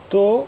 तो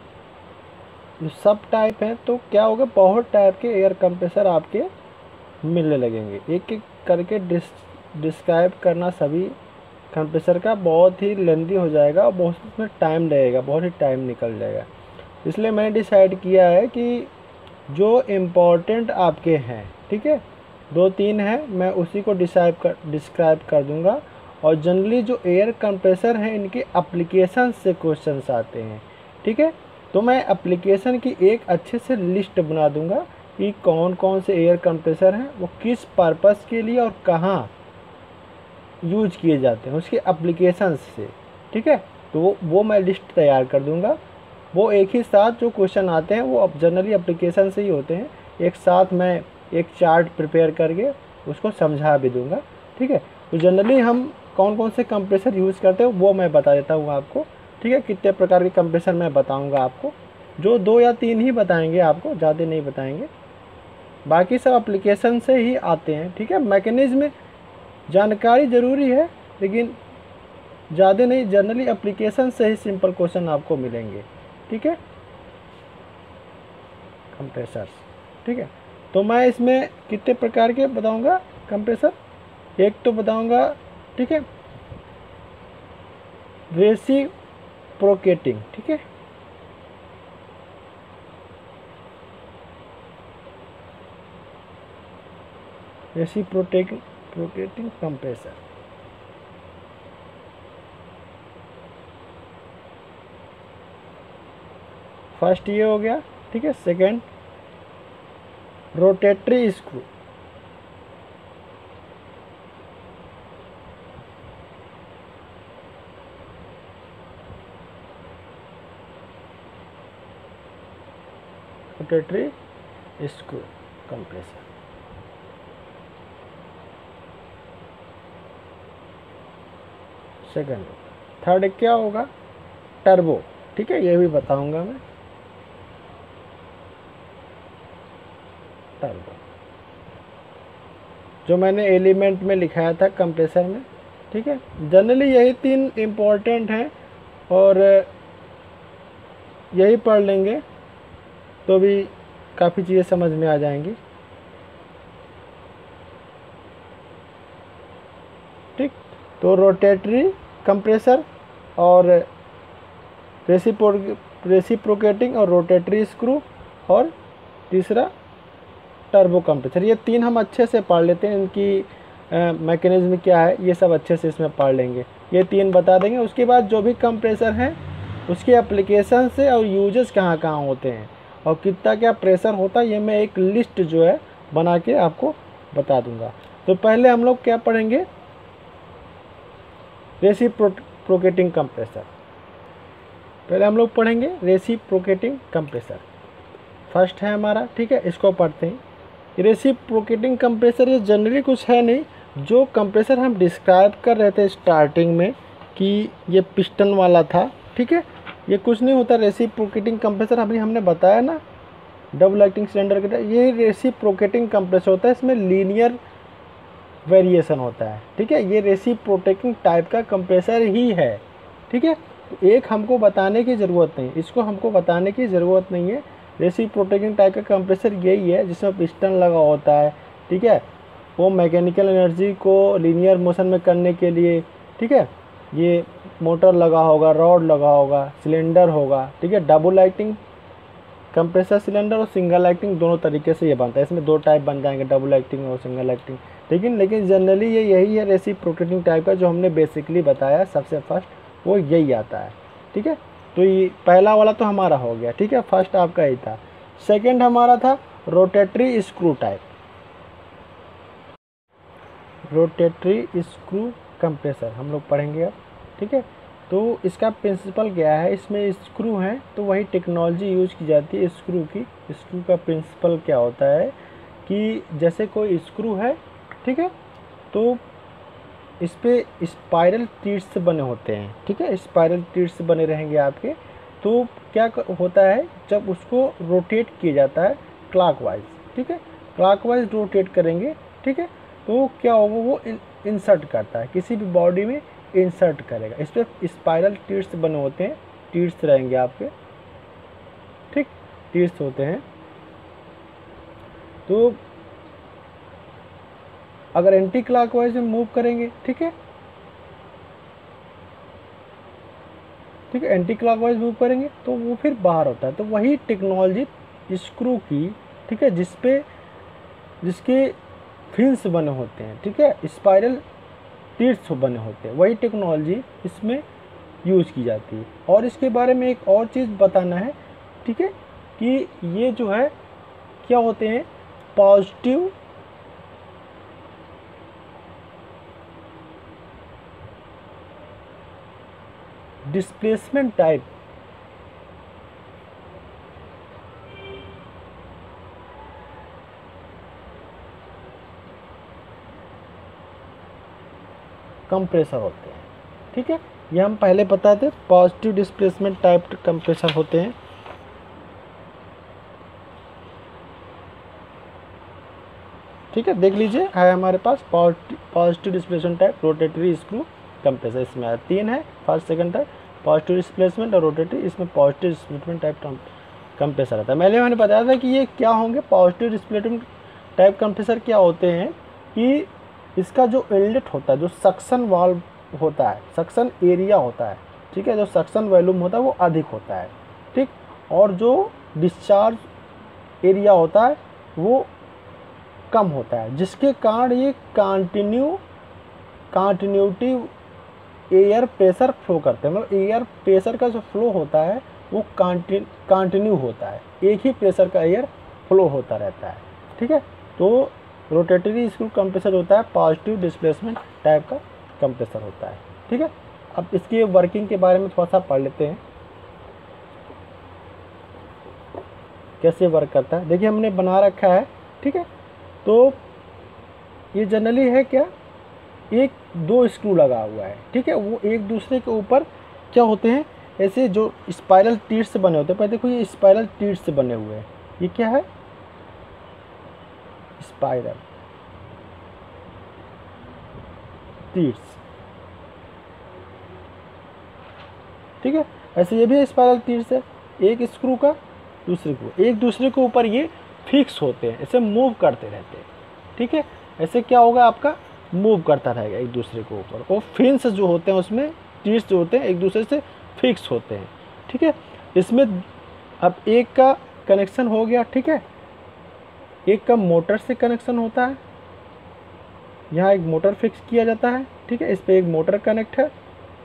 सब टाइप हैं, तो क्या होगा, बहुत टाइप के एयर कंप्रेसर आपके मिलने लगेंगे। एक एक करके डिस्क्राइब करना सभी कंप्रेसर का बहुत ही लेंदी हो जाएगा और बहुत उसमें टाइम लगेगा, बहुत ही टाइम निकल जाएगा। इसलिए मैंने डिसाइड किया है कि जो इम्पोर्टेंट आपके हैं, ठीक है, 2-3 हैं, मैं उसी को डिस्क्राइब कर दूंगा। और जनरली जो एयर कंप्रेसर हैं इनके एप्लीकेशन से क्वेश्चंस आते हैं, ठीक है। तो मैं एप्लीकेशन की एक अच्छे से लिस्ट बना दूंगा कि कौन कौन से एयर कंप्रेसर हैं, वो किस पर्पस के लिए और कहाँ यूज किए जाते हैं, उसके एप्लीकेशन से, ठीक है। तो वो मैं लिस्ट तैयार कर दूंगा। वो एक ही साथ जो क्वेश्चन आते हैं वो अब जनरली एप्लीकेशन से ही होते हैं, एक साथ मैं एक चार्ट प्रिपेयर करके उसको समझा भी दूंगा, ठीक है। तो जनरली हम कौन कौन से कंप्रेसर यूज़ करते हैं वो मैं बता देता हूँ आपको, ठीक है। कितने प्रकार के कंप्रेसर मैं बताऊँगा आपको, जो 2 या 3 ही बताएंगे आपको, ज़्यादा नहीं बताएंगे, बाकी सब एप्लीकेशन से ही आते हैं, ठीक है। मैकेनिज्म जानकारी ज़रूरी है लेकिन ज़्यादा नहीं, जनरली एप्लीकेशन से ही सिंपल क्वेश्चन आपको मिलेंगे, ठीक है, कंप्रेसर्स, ठीक है। तो मैं इसमें कितने प्रकार के बताऊंगा कंप्रेसर, एक तो बताऊंगा, ठीक है, रेसिप्रोकेटिंग, ठीक है, रेसिप्रोकेटिंग कंप्रेसर, फर्स्ट ये हो गया, ठीक है। Second rotary screw, rotary screw compressor. Second, third क्या होगा, टर्बो, ठीक है, ये भी बताऊंगा मैं, टर्बो जो मैंने एलिमेंट में लिखाया था कंप्रेसर में, ठीक है। जनरली यही 3 इम्पोर्टेंट हैं और यही पढ़ लेंगे तो भी काफ़ी चीज़ें समझ में आ जाएंगी, ठीक। तो रोटेटरी कंप्रेसर और रेसिप्रोकेटिंग और रोटेटरी स्क्रू, और तीसरा टर्बो कंप्रेसर, ये 3 हम अच्छे से पढ़ लेते हैं। इनकी मैकेनिज्म क्या है ये सब अच्छे से इसमें पढ़ लेंगे, ये 3 बता देंगे। उसके बाद जो भी कंप्रेसर हैं उसके एप्लीकेशन से और यूजेस कहाँ कहाँ होते हैं और कितना क्या प्रेशर होता है, ये मैं एक लिस्ट जो है बना के आपको बता दूंगा। तो पहले हम लोग क्या पढ़ेंगे, रेसिप्रोकेटिंग कंप्रेसर, पहले हम लोग पढ़ेंगे रेसिप्रोकेटिंग कंप्रेसर, फर्स्ट है हमारा, ठीक है। इसको पढ़ते हैं। रेसिप्रोकेटिंग कंप्रेसर ये जनरली कुछ है नहीं, जो कंप्रेसर हम डिस्क्राइब कर रहे थे स्टार्टिंग में कि ये पिस्टन वाला था, ठीक है, ये कुछ नहीं होता। रेसिप्रोकेटिंग कंप्रेसर अभी हमने बताया ना, डबल एक्टिंग सिलेंडर के, ये रेसिप्रोकेटिंग कंप्रेसर होता है, इसमें लीनियर वेरिएशन होता है, ठीक है। ये रेसिप्रोकेटिंग टाइप का कंप्रेसर ही है, ठीक है। एक हमको बताने की ज़रूरत नहीं, इसको हमको बताने की ज़रूरत नहीं है। रेसिप्रोकेटिंग टाइप का कंप्रेसर यही है जिसमें पिस्टन लगा होता है, ठीक है, वो मैकेनिकल एनर्जी को लीनियर मोशन में करने के लिए, ठीक है, ये मोटर लगा होगा, रॉड लगा होगा, सिलेंडर होगा, ठीक है। डबल एक्टिंग कंप्रेसर सिलेंडर और सिंगल एक्टिंग दोनों तरीके से ये बनता है, इसमें 2 टाइप बन जाएंगे, डबल एक्टिंग और सिंगल एक्टिंग, लेकिन जनरली ये यही है रेसिप्रोकेटिंग टाइप का जो हमने बेसिकली बताया सबसे फर्स्ट, वो यही आता है, ठीक है। तो ये पहला वाला तो हमारा हो गया, ठीक है, फर्स्ट आपका ही था। सेकंड हमारा था rotary screw type, rotary screw compressor हम लोग पढ़ेंगे अब, ठीक है। तो इसका प्रिंसिपल क्या है, इसमें स्क्रू हैं तो वही टेक्नोलॉजी यूज की जाती है स्क्रू की। स्क्रू का प्रिंसिपल क्या होता है कि जैसे कोई स्क्रू है, ठीक है, तो इस पे स्पाइरल टीट्स बने होते हैं, ठीक है, स्पाइरल टीट्स बने रहेंगे आपके। तो क्या होता है जब उसको रोटेट किया जाता है क्लॉकवाइज, ठीक है, क्लॉकवाइज रोटेट करेंगे, ठीक है, तो क्या होगा, वो इंसर्ट करता है किसी भी बॉडी में, इंसर्ट करेगा। इस पर स्पाइरल टीट्स बने होते हैं, टीर्स रहेंगे आपके, ठीक, टीर्स होते हैं। तो अगर एंटी क्लॉकवाइज में मूव करेंगे, ठीक है, ठीक है, एंटी क्लॉकवाइज मूव करेंगे तो वो फिर बाहर होता है। तो वही टेक्नोलॉजी स्क्रू की, ठीक है, जिसके फिन्स बने होते हैं, ठीक है, स्पाइरल टीर्स बने होते हैं, वही टेक्नोलॉजी इसमें यूज़ की जाती है। और इसके बारे में एक और चीज़ बताना है, ठीक है, कि ये जो है क्या होते हैं, पॉजिटिव डिस्प्लेसमेंट टाइप कंप्रेसर होते हैं, ठीक है, ये हम पहले बताए थे, पॉजिटिव डिस्प्लेसमेंट टाइप कंप्रेसर होते हैं। ठीक है, देख लीजिए है हमारे पास positive displacement type rotary screw compressor, इसमें 3 है, first second type positive displacement और रोटेटरी, इसमें पॉजिटिव डिस्प्लेसमेंट टाइप कंप्रेसर आता है। मैंने बताया था कि ये क्या होंगे, पॉजिटिव डिस्प्लेसमेंट टाइप कंप्रेसर क्या होते हैं कि इसका जो इनलेट होता है, जो सक्शन वाल्व होता है, सक्शन एरिया होता है, ठीक है, जो सक्शन वॉल्यूम होता है वो अधिक होता है, ठीक, और जो डिस्चार्ज एरिया होता है वो कम होता है, जिसके कारण ये कंटिन्यूटी एयर प्रेशर फ्लो करते हैं। मतलब एयर प्रेशर का जो फ्लो होता है वो कंटिन्यू होता है, एक ही प्रेशर का एयर फ्लो होता रहता है, ठीक है। तो रोटेटरी स्क्रू कंप्रेसर होता है पॉजिटिव डिस्प्लेसमेंट टाइप का कंप्रेसर होता है, ठीक है। अब इसकी वर्किंग के बारे में थोड़ा सा पढ़ लेते हैं, कैसे वर्क करता है। देखिए हमने बना रखा है, ठीक है, तो ये जनरली है क्या, एक दो स्क्रू लगा हुआ है, ठीक है, वो एक दूसरे के ऊपर क्या होते हैं, ऐसे जो स्पाइरल टीर्स से बने होते हैं। पहले देखो ये स्पाइरल टीर्स से बने हुए हैं, ये क्या है, स्पाइरल टीर्स, ठीक है, ऐसे ये भी स्पाइरल टीर्स है, एक स्क्रू का दूसरे को, एक दूसरे के ऊपर ये फिक्स होते हैं, ऐसे मूव करते रहते हैं, ठीक है। ऐसे क्या होगा, आपका मूव करता रहेगा एक दूसरे के ऊपर, और फिन्स जो होते हैं उसमें टीर्स जो होते हैं एक दूसरे से फिक्स होते हैं, ठीक है। इसमें अब एक का कनेक्शन हो गया, ठीक है, एक का मोटर से कनेक्शन होता है, यहाँ एक मोटर फिक्स किया जाता है, ठीक है, इस पर एक मोटर कनेक्ट है,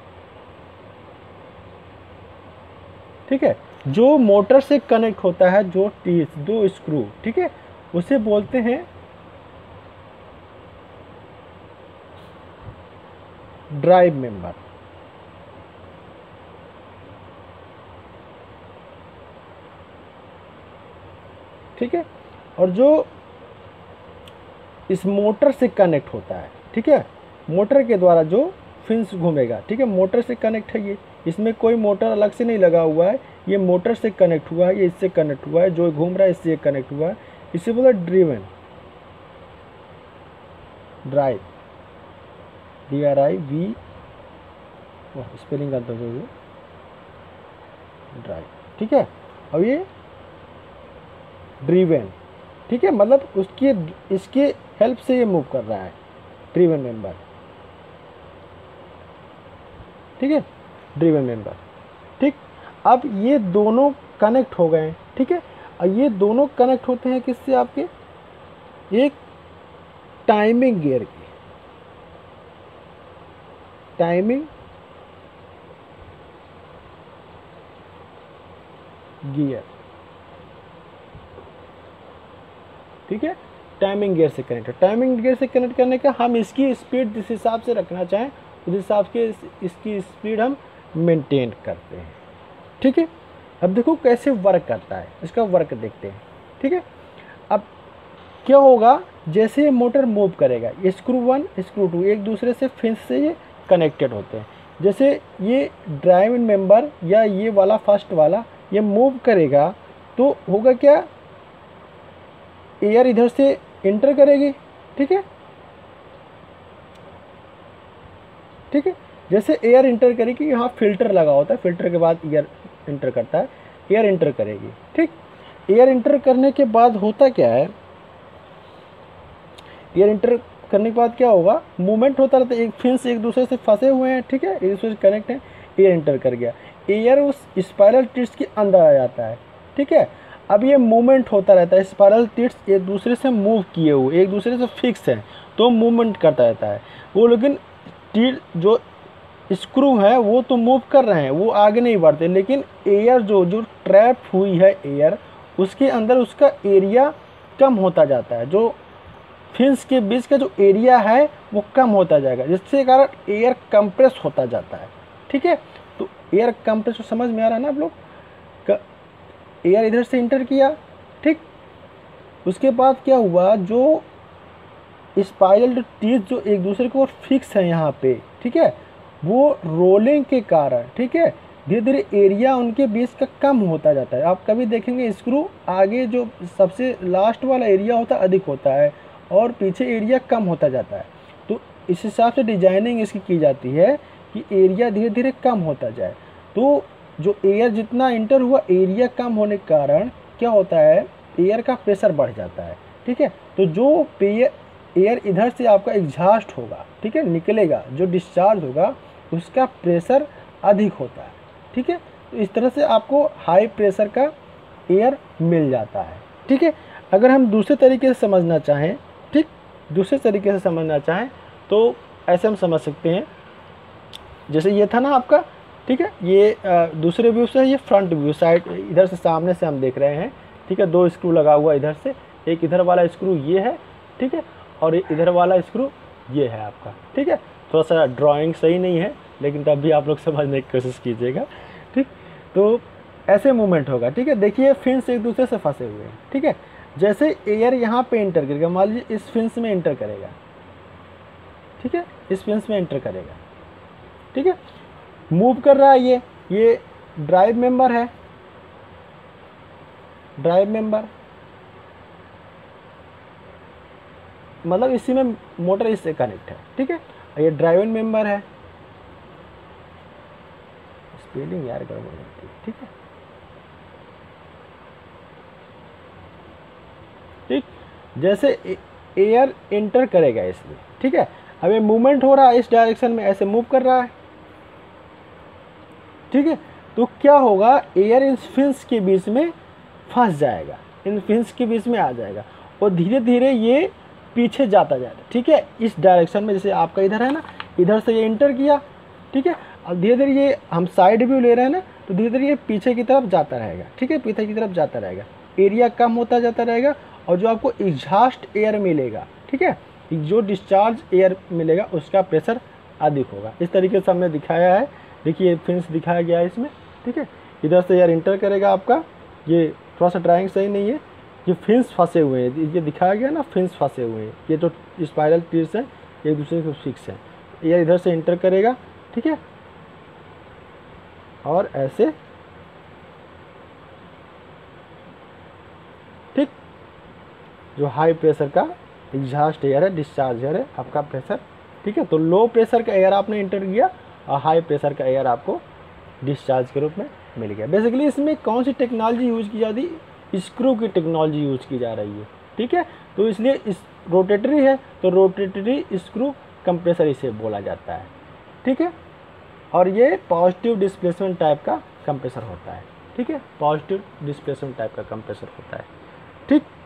ठीक है। जो मोटर से कनेक्ट होता है, जो टीर्स, दो स्क्रू, ठीक है, उसे बोलते हैं ड्राइव मेंबर, ठीक है। और जो इस मोटर से कनेक्ट होता है, ठीक है, मोटर के द्वारा जो फिन्स घूमेगा, ठीक है, मोटर से कनेक्ट है ये, इसमें कोई मोटर अलग से नहीं लगा हुआ है, ये मोटर से कनेक्ट हुआ है, ये इससे कनेक्ट हुआ है, जो घूम रहा है इससे कनेक्ट हुआ है, इसे बोला ड्रिवन, ड्राइव, DRIV, स्पेलिंग करते हो ड्राइव, ठीक है। अब ये ड्रिवन, ठीक है, मतलब उसकी इसके हेल्प से ये मूव कर रहा है, ड्रिवन मेंबर, ठीक है, ड्रिवन मेंबर, ठीक। अब ये दोनों कनेक्ट हो गए, ठीक है, और ये दोनों कनेक्ट होते हैं किससे, आपके एक टाइमिंग गियर की, टाइमिंग गियर, ठीक है, टाइमिंग गियर से कनेक्ट है। टाइमिंग गियर से कनेक्ट करने का हम इसकी स्पीड जिस हिसाब से रखना चाहें उस हिसाब से इसकी स्पीड हम मेंटेन करते हैं, ठीक है। अब देखो कैसे वर्क करता है, इसका वर्क देखते हैं, ठीक है। अब क्या होगा, जैसे ये मोटर मूव करेगा, ये स्क्रू 1 स्क्रू 2 एक दूसरे से फिन्स से ये कनेक्टेड होते हैं, जैसे ये ड्राइविंग मेंबर या ये वाला फर्स्ट वाला ये मूव करेगा तो होगा क्या, एयर इधर से एंटर करेगी, ठीक है, ठीक है, जैसे एयर इंटर करेगी, यहाँ फिल्टर लगा होता है, फिल्टर के बाद एयर इंटर करता है, एयर इंटर करेगी। ठीक, एयर इंटर करने के बाद होता क्या है, एयर इंटर करने के बाद क्या होगा, मूवमेंट होता रहता है, एक फिन्स एक दूसरे से फंसे हुए हैं, ठीक है, एक दूसरे से कनेक्ट है, एयर इंटर कर गया, एयर उस स्पाइरल टिप्स के अंदर आ जाता है। ठीक है, अब ये मूवमेंट होता रहता है, स्पाइरल टिप्स एक दूसरे से मूव किए हुए, एक दूसरे से फिक्स है तो मूवमेंट करता रहता है वो, लेकिन टिप जो स्क्रू है वो तो मूव कर रहे हैं, वो आगे नहीं बढ़ते, लेकिन एयर जो जो ट्रैप हुई है एयर, उसके अंदर उसका एरिया कम होता जाता है, जो फिन्स के बीच का जो एरिया है वो कम होता जाएगा, जिससे कारण एयर कंप्रेस होता जाता है। ठीक है, तो एयर कंप्रेस समझ में आ रहा है ना आप लोग, एयर इधर से इंटर किया, ठीक, उसके बाद क्या हुआ, जो स्पाइरल टीथ जो एक दूसरे को फिक्स है यहाँ पे, ठीक है, वो रोलिंग के कारण, ठीक है, धीरे धीरे एरिया उनके बीच का कम होता जाता है। आप कभी देखेंगे स्क्रू आगे जो सबसे लास्ट वाला एरिया होता है अधिक होता है और पीछे एरिया कम होता जाता है, तो इस हिसाब से डिजाइनिंग इसकी की जाती है कि एरिया धीरे धीरे कम होता जाए। तो जो एयर जितना इंटर हुआ, एरिया कम होने के कारण क्या होता है, एयर का प्रेशर बढ़ जाता है। ठीक है, तो जो एयर इधर से आपका एग्जॉस्ट होगा, ठीक है, निकलेगा, जो डिस्चार्ज होगा उसका प्रेशर अधिक होता है। ठीक है, तो इस तरह से आपको हाई प्रेशर का एयर मिल जाता है। ठीक है, अगर हम दूसरे तरीके से समझना चाहें, ठीक, दूसरे तरीके से समझना चाहें तो ऐसे हम समझ सकते हैं, जैसे ये था ना आपका, ठीक है, ये दूसरे व्यू से, ये फ्रंट व्यू साइड, इधर से सामने से हम देख रहे हैं। ठीक है, दो स्क्रू लगा हुआ इधर से, एक इधर वाला स्क्रू ये है, ठीक है, और इधर वाला स्क्रू ये है आपका। ठीक है, थोड़ा सा ड्राइंग सही नहीं है, लेकिन तब भी आप लोग समझने की कोशिश कीजिएगा। ठीक, तो ऐसे मूवमेंट होगा। ठीक है, देखिए फिन्स एक दूसरे से फंसे हुए हैं। ठीक है, जैसे एयर यहाँ पे इंटर करेगा, मान लीजिए इस फिन्स में इंटर करेगा, ठीक है, इस फिन्स में इंटर करेगा, ठीक है, मूव कर रहा है, ये ड्राइव मेंबर है, ड्राइव मेंबर मतलब इसी में मोटर इससे कनेक्ट है। ठीक है, ये ड्राइवन मेंबर है, स्पेलिंग यार गड़बड़ होती है। ठीक है, ठीक, जैसे एयर एंटर करेगा इसमें, ठीक है, अब ये मूवमेंट हो रहा है इस डायरेक्शन में, ऐसे मूव कर रहा है। ठीक है, तो क्या होगा, एयर इन फिन्स के बीच में फंस जाएगा, इन फिन्स के बीच में आ जाएगा और धीरे धीरे ये पीछे जाता जाएगा। ठीक है, इस डायरेक्शन में, जैसे आपका इधर है ना, इधर से ये इंटर किया, ठीक है, अब धीरे धीरे ये हम साइड व्यू ले रहे हैं ना, तो धीरे धीरे ये पीछे की तरफ जाता रहेगा। ठीक है, पीछे की तरफ जाता रहेगा, एरिया कम होता जाता रहेगा और जो आपको एग्जॉस्ट एयर मिलेगा, ठीक है, जो डिस्चार्ज एयर मिलेगा उसका प्रेशर अधिक होगा। इस तरीके से हमने दिखाया है, देखिए फिन्स दिखाया गया है इसमें। ठीक है, इधर से एयर इंटर करेगा आपका, ये थोड़ा सा ड्राइंग सही नहीं है, ये फिन्स फंसे हुए हैं, ये दिखाया गया ना, फिन्स फंसे हुए हैं, ये जो स्पाइरल टिप्स हैं एक दूसरे को फिक्स है, एयर इधर से इंटर करेगा, ठीक है, और ऐसे, ठीक, जो हाई प्रेशर का एग्जॉस्ट एयर है, डिस्चार्ज एयर है आपका प्रेशर। ठीक है, तो लो प्रेशर का एयर आपने इंटर किया और हाई प्रेशर का एयर आपको डिस्चार्ज के रूप में मिल गया। बेसिकली इसमें कौन सी टेक्नोलॉजी यूज़ की जाती है, स्क्रू की टेक्नोलॉजी यूज़ की जा रही है। ठीक है, तो इसलिए इस रोटेटरी है तो रोटेटरी स्क्रू कंप्रेसर इसे बोला जाता है। ठीक है, और ये पॉजिटिव डिस्प्लेसमेंट टाइप का कंप्रेसर होता है। ठीक है, पॉजिटिव डिस्प्लेसमेंट टाइप का कंप्रेसर होता है। ठीक।